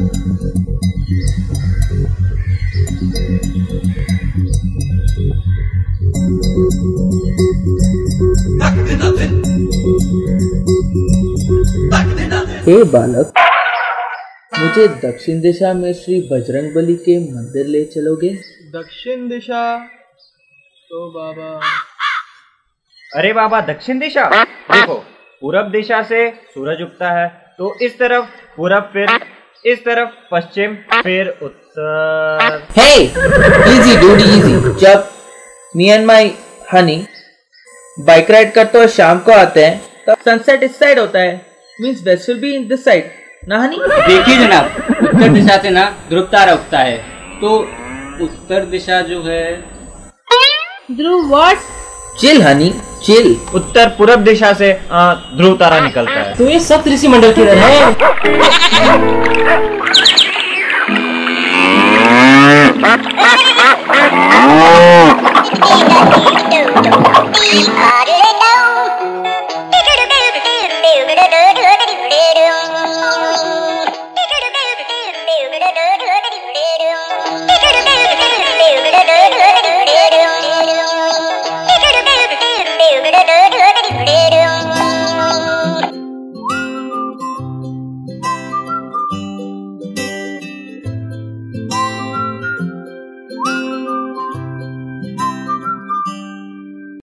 हे बालक, मुझे दक्षिण दिशा में श्री बजरंगबली के मंदिर ले चलोगे? दक्षिण दिशा? तो बाबा। अरे बाबा, दक्षिण दिशा? देखो, पूरब दिशा से सूरज उगता है, तो इस तरफ पूरब, फिर इस तरफ पश्चिम, फिर उत्तर। Hey, easy dude easy. जब me and my honey bike ride करते और शाम को आते हैं, तब सनसेट इस साइड होता है, means west will be in this side ना हनी? देखिए जनाब, उत्तर दिशा से ना ध्रुव तारा उगता है, तो उत्तर दिशा जो है। Dhruv what? Chill honey chill. उत्तर पूरब दिशा से ध्रुव तारा निकलता है। तो ये सब ऋषि मंडल किधर है?